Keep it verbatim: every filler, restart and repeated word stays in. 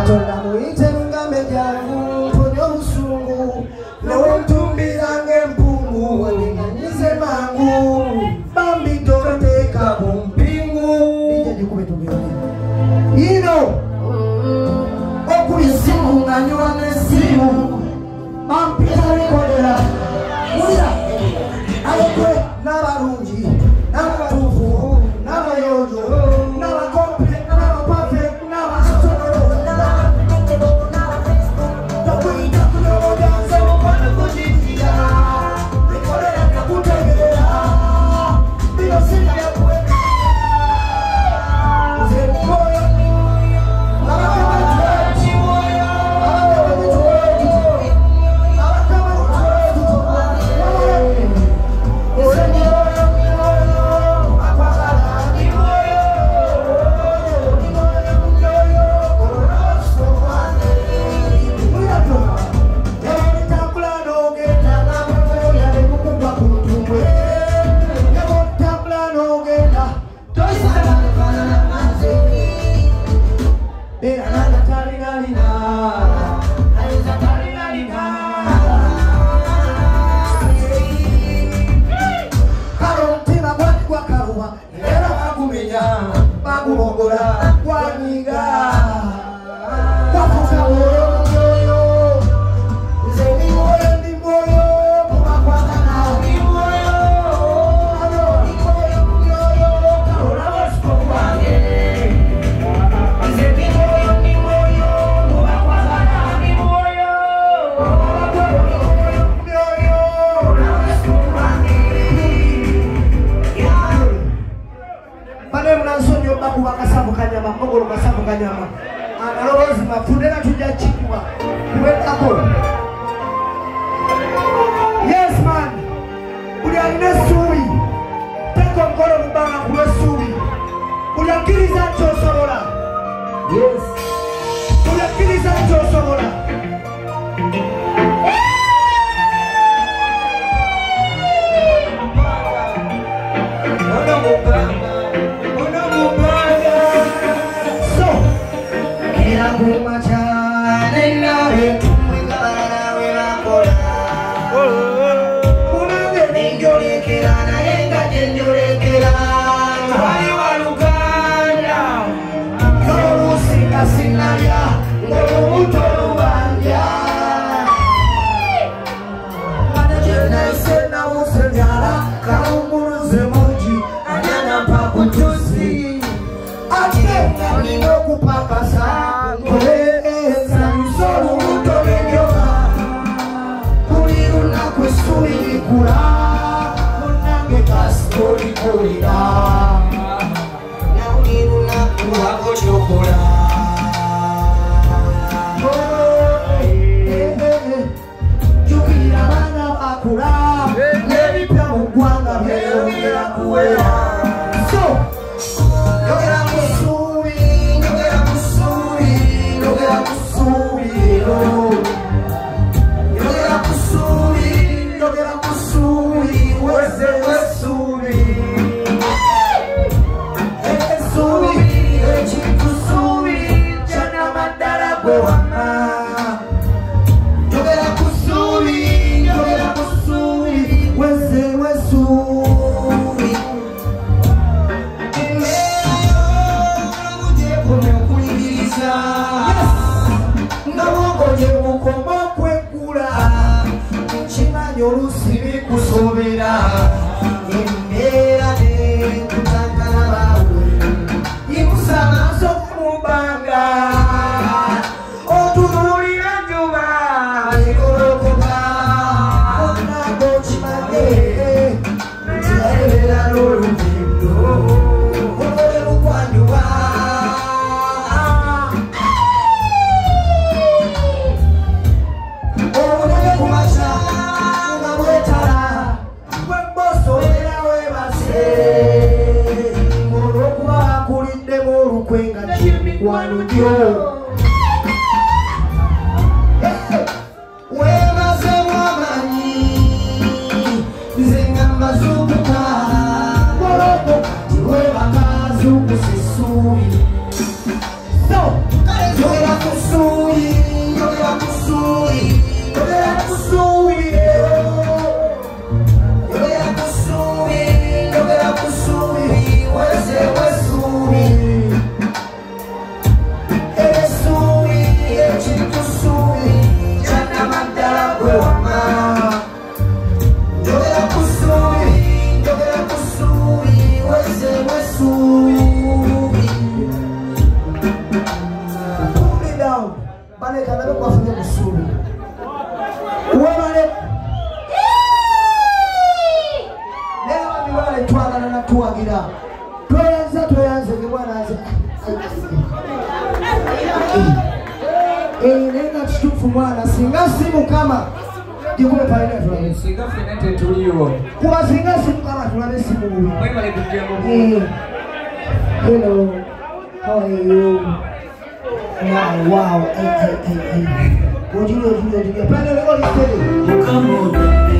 Katonda muyite ngambe jangu mponye obusungu n'ontumbira ng'empungu wanenganyize mangu bambi toteeka ku mpingu ija gikube tugende ino okuli essimu ng'anywa n'essimu bampita bikolera mulira ayekwe n'abalungi n'abatuufu n'abayonjo n'abakompe n'abapafe n'abasotolo tokuyita kunobodanze mukwano kujinjira bikolera nakutegeera bino sibyakwe nze mwoyo Yes man, uli alina subi teko mkono mbanga kuwe subi uli akiriza chosobola. Yes, uli akiriza chosobola. Ona mubanga, ona mubanga. So, kila kumachane nawe tumwegala wela kola. Munange ninjolekera naye nga gyenjolekera. Wali wa Luganda, n'olusinga sinalya, ng'olubuto lubanja. Nayise nawuse njala, kawummuluze mungi, anyana mpa ku juicy. Ate nga nina okupakasa, nkoleeza nsolo olubuto lw'enjoka. Buli lunaku essubi likula, munnange kasitolikulira. Na buli lunaku wako kyokola. Jjukira abaana bakula, n'ebipya mu ggwanga byeyongera kuwera. So, yogera ku ssuubi, yogera ku ssuubi, yogera ku ssuubi leero. Yogera ku ssuubi, yogera ku ssuubi, wezze w'essuubi. Essuubi, ekintu ssuubi, kyannamaddala gwe wamma. Yogera ku ssuubi, yogera ku ssuubi, wezze w'essuubi. Embeerayo obugyekome okuyigiriza. N'obwongo gye bukoma okwegula. Nkimanyi oluusi bikusobera. Embeera n'ekutangana baawe. Yimusa amaaso mu bbanga. Otunuulira enjuba egolokoka. Onaga okimanye nti yabeera n'olugendo. Obole bukwanjuba. Obulebe kumakya nga bwetala. Bw'ebboso era weebase. Olw'okuba bakuliddemu olukwe nga ky'emikwano gyo. Weebase bw'amanyi, nze nga mbazuukuka. Olw'okwo kati weebaka zuukusa essuubi. So, yogera ku ssuubi. musubi. Uwamale. Leo abibale twagala na tuwagira. Toyanza toyanze bwana aze. Eh nenda kitufu mwana singa simu kama dikume pale ndio. Singa finete tuliyo. Kwa singa simu kama tunabe simu. Wewe mali kujengo. Eh. Hello. How are you? Wow, wow. Hey, hey, hey, hey. What do you do? What do you do? Pale leo ni tele.